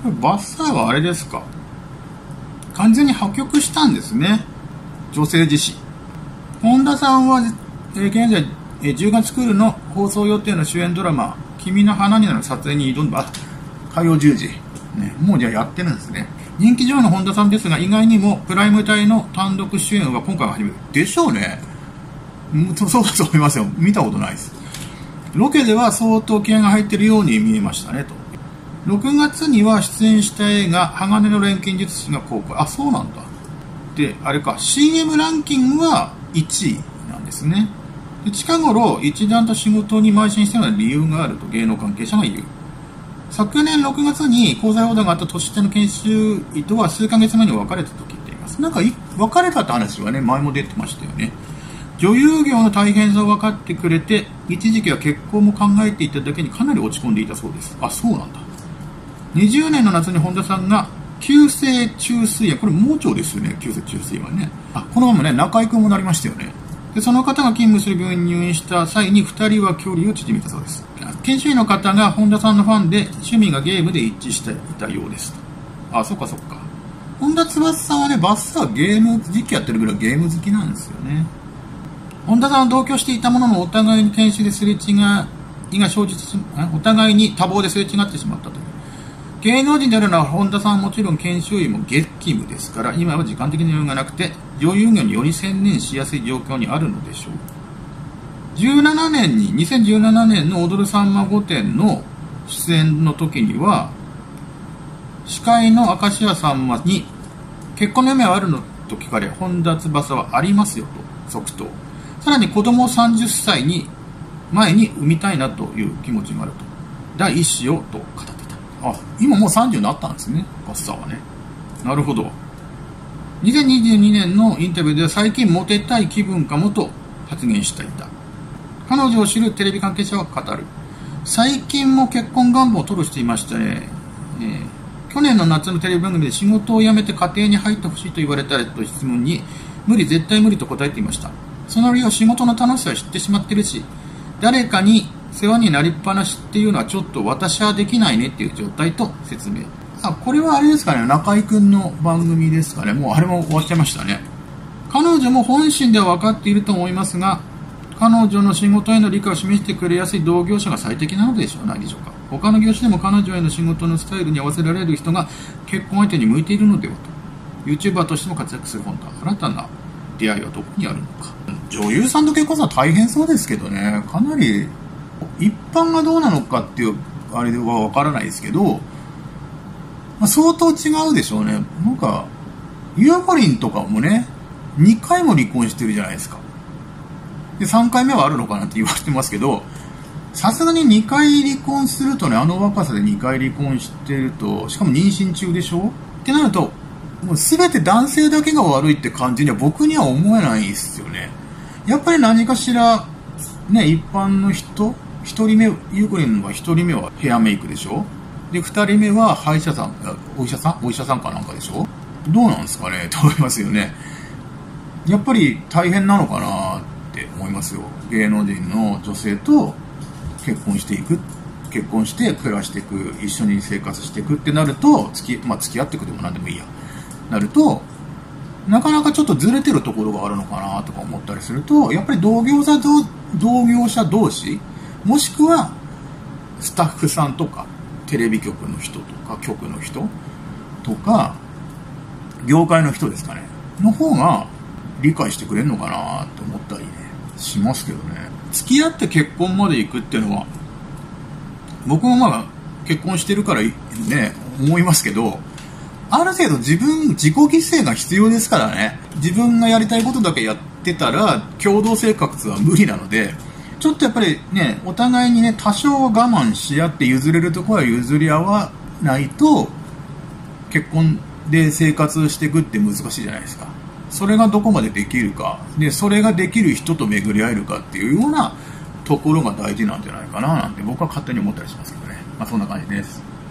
これバッサーはあれですか、完全に破局したんですね、女性自身。本田さんは、現在、10月クールの放送予定の主演ドラマ「君の花になる」撮影に挑んだ火曜10時、ね、もうじゃあやってるんですね。人気女優の本田さんですが、意外にもプライム帯の単独主演は今回が初めてでしょうね。そうだと思いますよ。見たことないです。ロケでは相当気合が入っているように見えましたねと。6月には出演した映画「鋼の錬金術師」が公開。あ、そうなんだ。で、あれか、 CM ランキングは1位なんですね。で、近頃一段と仕事に邁進したような理由があると芸能関係者が言う。昨年6月に交際報道があった年下の研修医とは数ヶ月前に別れたと聞いています。なんか別れたって話はね、前も出てましたよね。女優業の大変さを分かってくれて、一時期は結婚も考えていただけにかなり落ち込んでいたそうです。あ、そうなんだ。20年の夏に本田さんが急性虫垂炎、これ盲腸ですよね、急性虫垂炎はね。あ、このままね、中居君もなりましたよね。で、その方が勤務する病院に入院した際に2人は距離を縮めたそうです。研修医の方が本田さんのファンで、趣味がゲームで一致していたようです。あ、そっかそっか。本田翼さんはね、バッサーゲーム実況やってるぐらいゲーム好きなんですよね。本田さんは同居していたものの、お互いに研修ですれ違いが生じてお互いに多忙ですれ違ってしまったという。芸能人であるのは本田さんはもちろん研修医も月勤務ですから、今は時間的な余裕がなくて女優業により専念しやすい状況にあるのでしょう。2017年の踊るさんま御殿の出演の時には、司会の明石家さんまに結婚の夢はあるのと聞かれ、本田翼はありますよと即答。さらに子供を30歳に前に産みたいなという気持ちがあると、第一子をと語っていた。あ、今もう30になったんですね、バッサーはね。なるほど。2022年のインタビューでは、最近モテたい気分かもと発言していた。彼女を知るテレビ関係者は語る。最近も結婚願望を吐露していましたね。去年の夏のテレビ番組で仕事を辞めて家庭に入ってほしいと言われたと質問に、絶対無理と答えていました。その理由は仕事の楽しさを知ってしまっているし、誰かに世話になりっぱなしっていうのはちょっと私はできないねっていう状態と説明。あ、これはあれですかね、中居くんの番組ですかね。もうあれも終わっちゃいましたね。彼女も本心では分かっていると思いますが、彼女の仕事への理解を示してくれやすい同業者が最適なのでしょう、ないでしょうか。他の業種でも彼女への仕事のスタイルに合わせられる人が結婚相手に向いているのではと。YouTuber としても活躍する本田、新たな出会いはどこにあるのか。女優さんと結婚するのは大変そうですけどね、かなり一般がどうなのかっていうあれは分からないですけど、相当違うでしょうね。なんかゆうこりんとかもね、2回も離婚してるじゃないですか。で3回目はあるのかなって言われてますけど、さすがに2回離婚するとね、あの若さで2回離婚してると、しかも妊娠中でしょってなると、もう全て男性だけが悪いって感じには僕には思えないですよね。やっぱり何かしらね、一般の人、1人目、ゆうこりんは1人目はヘアメイクでしょ。で2人目は歯医者さん、お医者さんかなんかでしょ。どうなんですかねと思いますよね。やっぱり大変なのかなって思いますよ。芸能人の女性と結婚していく、結婚して暮らしていく、一緒に生活していくってなると、付き合っていくでも何でもいいやなると、なかなかちょっとずれてるところがあるのかなとか思ったりすると、やっぱり同業者同士、もしくはスタッフさんとかテレビ局の人とか局の人とか業界の人ですかねの方が理解してくれるのかなと思ったりねしますけどね。付き合って結婚まで行くっていうのは、僕もまあ結婚してるからね思いますけど、ある程度自己犠牲が必要ですからね。自分がやりたいことだけやってたら共同生活は無理なので、ちょっとやっぱりね、お互いにね、多少我慢し合って譲れるところは譲り合わないと、結婚で生活していくって難しいじゃないですか。それがどこまでできるかで、それができる人と巡り合えるかっていうようなところが大事なんじゃないかななんて僕は勝手に思ったりしますけどね。そんな感じです。